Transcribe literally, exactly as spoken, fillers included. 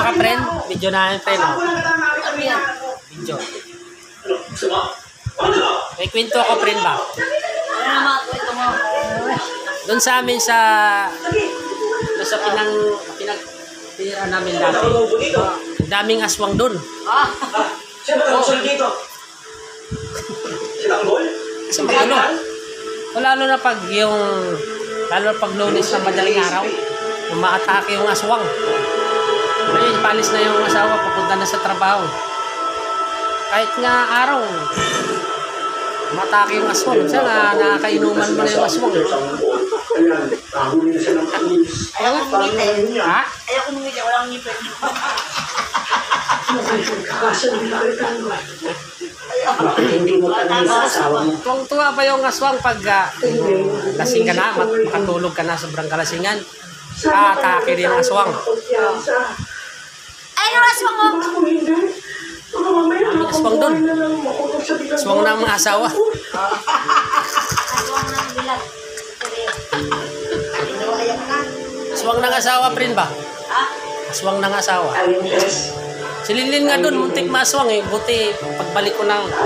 mga friend, video namin friend. Oh. Video. May kwento ako friend ba? Doon sa amin sa sa pinang pinag tira namin dati. Ang daming aswang doon. Ah. Sino ba ang dito? Sila ang boy? Kasi magulo. Lalo na pag yung lalo pag Lunes na madaling araw, umaatake yung aswang. Ngayon, palis na yung asawa, pupunta na sa trabaho. Kahit nga araw, matake yung aswang. Kasi nga, nakakainuman mo na yung aswang. Ayaw ko ngipin. Ha? Ayaw ko ngipin. Walang ngipin. Kung tuwa pa yung aswang pag uh, lasing ka na, makatulog ka na sobrang kalasingan, atake din yung aswang. Ay, ano aswang mo? Ang aswang doon. Aswang ng mga asawa. Aswang ng bilat. Aswang ng asawa, friend ba? Ha? Aswang ng asawa. Si Lilin nga doon, muntik maswang eh. Buti pagbalik ko ng